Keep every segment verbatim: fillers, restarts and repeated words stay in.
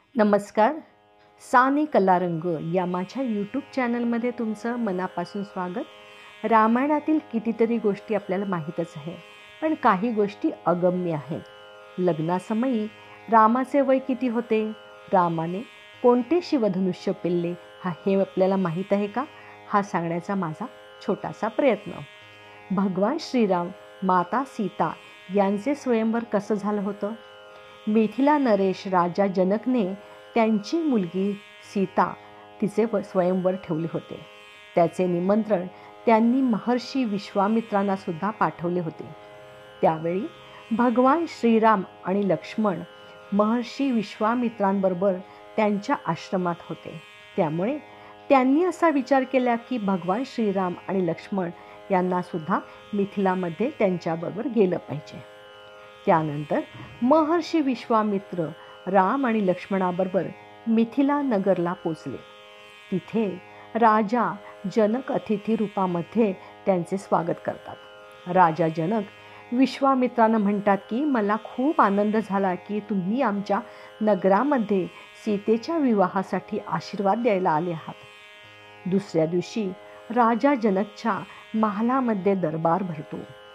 नमस्कार. साने कलारंग या माझ्या यूट्यूब चॅनलमध्ये तुमचं मनापासून स्वागत. रामायणातील कितीतरी गोष्टी आपल्याला माहीतच आहे, पण काही गोष्टी अगम्य आहेत. लग्नासमयी रामाचे वय किती होते, रामाने कोणते शिवधनुष्य पेलले, हा हे आपल्याला माहीत आहे का? हा सांगण्याचा माझा छोटासा प्रयत्न. भगवान श्रीराम, माता सीता यांचे स्वयंवर कसं झालं होतं? मिथिला नरेश राजा जनकने त्यांची मुलगी सीता तिचे व स्वयंवर ठेवले होते. त्याचे निमंत्रण त्यांनी महर्षी विश्वामित्रांना सुद्धा पाठवले होते. त्यावेळी भगवान श्रीराम आणि लक्ष्मण महर्षी विश्वामित्रांबरोबर त्यांच्या आश्रमात होते. त्यामुळे त्यांनी असा विचार केला की भगवान श्रीराम आणि लक्ष्मण यांना सुद्धा मिथिलामध्ये त्यांच्याबरोबर गेलं पाहिजे. त्यानंतर महर्षी विश्वामित्र राम आणि लक्ष्मणाबरोबर मिथिला नगरला पोचले. तिथे राजा जनक अतिथी रूपामध्ये त्यांचे स्वागत करतात. राजा जनक विश्वामित्रांना म्हणतात की मला खूप आनंद झाला की तुम्ही आमच्या नगरामध्ये सीतेच्या विवाहासाठी आशीर्वाद द्यायला आले आहात. दुसऱ्या दिवशी राजा जनकच्या महालामध्ये दरबार भरतो,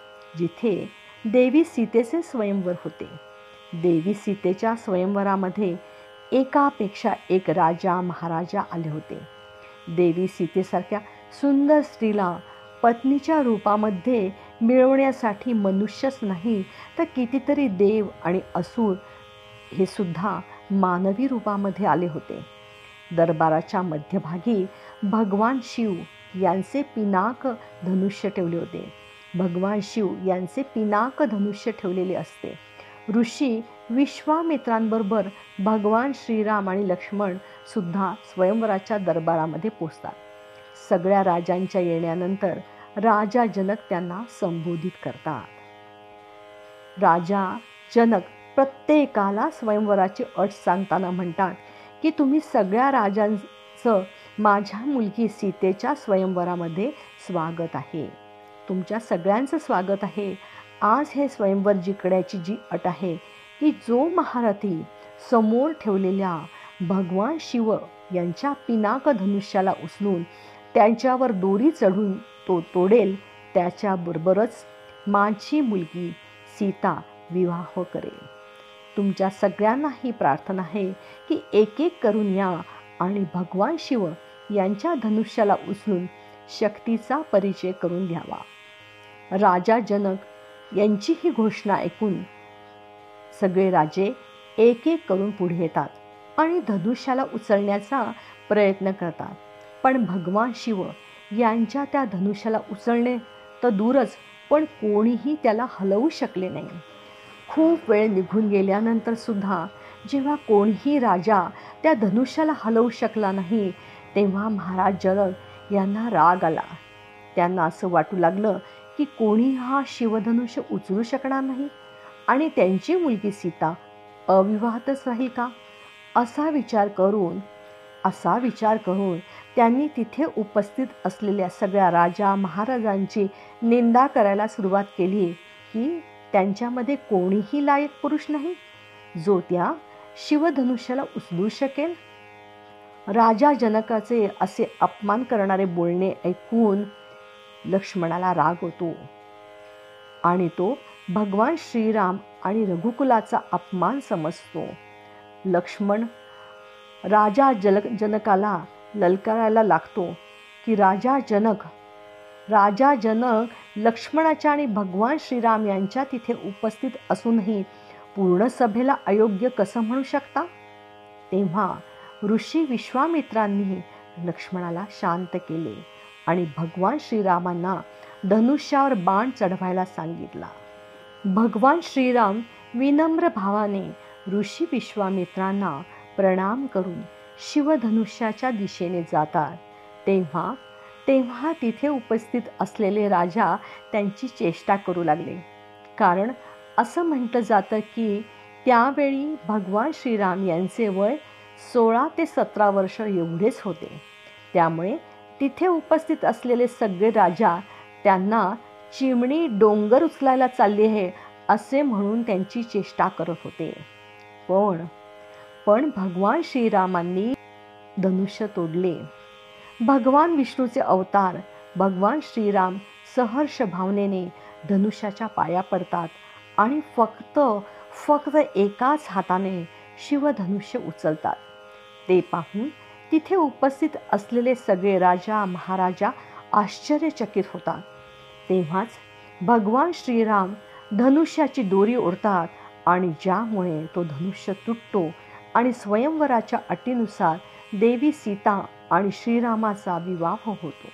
जिथे देवी सीतेचे स्वयंवर होते. देवी सीतेच्या स्वयंवरामध्ये एकापेक्षा एक राजा महाराजा आले होते. देवी सीतेसारख्या सुंदर स्त्रीला पत्नीच्या रूपामध्ये मिळवण्यासाठी मनुष्यच नाही तर कितीतरी देव आणि असुर हे सुद्धा मानवी रूपामध्ये आले होते. दरबाराच्या मध्यभागी भगवान शिव यांचे पिनाक धनुष्य ठेवले होते. भगवान शिव यांचे पिनाक धनुष्य ठेवलेले असते. ऋषी विश्वामित्रांबरोबर भगवान श्रीराम आणि लक्ष्मण सुद्धा स्वयंवराच्या दरबारामध्ये पोचतात. सगळ्या राजांच्या येण्यानंतर राजा जनक त्यांना संबोधित करतात. राजा जनक प्रत्येकाला स्वयंवराची अट सांगताना म्हणतात की तुम्ही सगळ्या राजांचं माझ्या मुलगी सीतेच्या स्वयंवरामध्ये स्वागत आहे. तुमच्या सगळ्यांचं स्वागत आहे. आज हे स्वयंवर जिंकण्याची जी अट आहे की जो महारथी समोर ठेवलेल्या भगवान शिव यांच्या पिनाक धनुष्याला उचलून त्यांच्यावर दोरी चढून तो तोडेल, त्याच्याबरोबरच माझी मुलगी सीता विवाह करेल. तुमच्या सगळ्यांना ही प्रार्थना आहे की एक एक करून या आणि भगवान शिव यांच्या धनुष्याला उचलून शक्तीचा परिचय करून द्यावा. राजा जनक यांची ही घोषणा ऐकून सगळे राजे एक एक करून पुढे येतात आणि धनुष्याला उचलण्याचा प्रयत्न करतात. पण भगवान शिव यांच्या त्या धनुष्याला उचलणे तर दूरच, पण कोणीही त्याला हलवू शकले नाही. खूप वेळ निघून गेल्यानंतर सुद्धा जेव्हा कोणीही राजा त्या धनुष्याला हलवू शकला नाही, तेव्हा महाराज जनक यांना राग आला. त्यांना असं वाटू लागलं की कोणी हा शिवधनुष्य उचलू शकणार नाही आणि त्यांची मुलगी सीता अविवाहितच राहील का, असा विचार करून असा विचार करून त्यांनी तिथे उपस्थित असलेल्या सगळ्या राजा महाराजांची निंदा करायला सुरुवात केली की त्यांच्यामध्ये कोणीही लायक पुरुष नाही जो त्या शिवधनुष्याला उचलू शकेल. राजा जनकाचे असे अपमान करणारे बोलणे ऐकून लक्ष्मणाला राग होतो आणि तो भगवान श्रीराम आणि रघुकुलाचा अपमान समजतो. लक्ष्मण राजा जल जनकाला ललकारायला लागतो की राजा जनक राजा जनक लक्ष्मणाच्या आणि भगवान श्रीराम यांच्या तिथे उपस्थित असूनही पूर्ण सभेला अयोग्य कसं म्हणू शकता. तेव्हा ऋषी विश्वामित्रांनी लक्ष्मणाला शांत केले आणि भगवान श्रीरामांना धनुष्यावर बाण चढवायला सांगितला. भगवान श्रीराम विनम्र भावाने ऋषी विश्वामित्रांना प्रणाम करून शिवधनुष्याच्या दिशेने जातात. तेव्हा तेव्हा तिथे उपस्थित असलेले राजा त्यांची चेष्टा करू लागले, कारण असं म्हटलं जातं की त्यावेळी भगवान श्रीराम यांचे वय सोळा ते सतरा वर्ष एवढेच होते. त्यामुळे तिथे उपस्थित असलेले सगळे राजा त्यांना चिमणी डोंगर उचलायला चालली आहे असे म्हणून त्यांची चेष्टा करत होते. पण पण भगवान श्रीरामांनी धनुष्य तोडले. भगवान विष्णूचे अवतार भगवान श्रीराम सहर्ष भावनेने धनुष्याच्या पाया पडतात आणि फक्त फक्त एकाच हाताने शिवधनुष्य उचलतात. ते पाहून तिथे उपस्थित असलेले सगळे राजा महाराजा आश्चर्यचकित होतात. तेव्हाच भगवान श्रीराम धनुष्याची दोरी ओढतात आणि ज्यामुळे तो धनुष्य तुटतो आणि स्वयंवराच्या अटीनुसार देवी सीता आणि श्रीरामाचा विवाह होतो.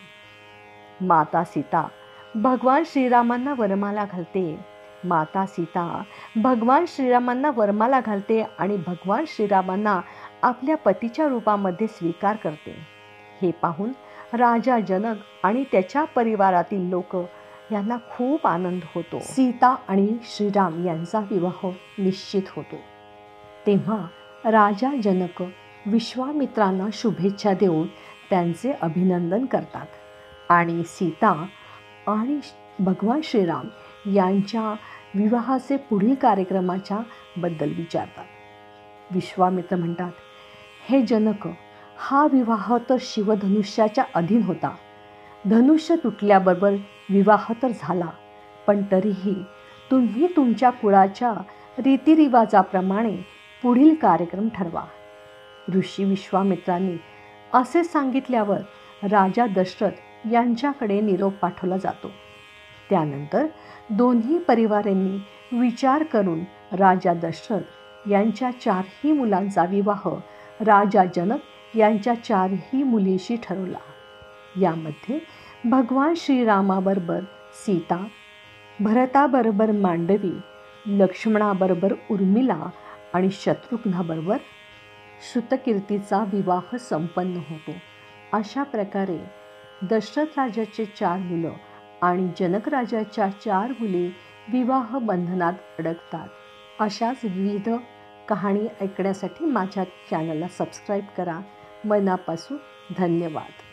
माता सीता भगवान श्रीरामांना वरमाला घालते. माता सीता भगवान श्रीरामांना वरमाला घालते आणि भगवान श्रीरामांना आपल्या पतीच्या रूपामध्ये स्वीकार करते. हे पाहून राजा जनक आणि त्याच्या परिवारातील लोक यांना खूप आनंद होतो. सीता आणि श्रीराम यांचा विवाह निश्चित होतो. तेव्हा राजा जनक विश्वामित्रांना शुभेच्छा देऊन त्यांचे अभिनंदन करतात आणि सीता आणि भगवान श्रीराम यांच्या विवाहाचे पुढील कार्यक्रमाच्या बद्दल विचारतात. विश्वामित्र म्हणतात, हे जनक, हा विवाह तर शिवधनुष्याच्या अधीन होता. धनुष्य तुटल्याबरोबर विवाह तर झाला, पण तरीही तुम्ही तुमच्या कुळाच्या रीतिरिवाजाप्रमाणे पुढील कार्यक्रम ठरवा. ऋषी विश्वामित्रांनी असे सांगितल्यावर राजा दशरथ यांच्याकडे निरोप पाठवला जातो. त्यानंतर दोन्ही परिवारांनी विचार करून राजा दशरथ यांच्या चारही मुलांचा विवाह राजा जनक यांच्या चारही मुलीशी ठरवला. यामध्ये भगवान श्रीरामाबरोबर सीता, भरताबरोबर मांडवी, लक्ष्मणाबरोबर उर्मिला आणि शत्रुघ्नाबरोबर श्रुतकीर्तीचा विवाह संपन्न होतो. अशा प्रकारे दशरथ राजाचे चार मुलं आणि जनक राजाच्या चार मुली विवाह बंधनात अडकतात. अशाच विविध कहाणी ऐकण्यासाठी माझ्या चॅनलला सबस्क्राईब करा. मनापासून धन्यवाद.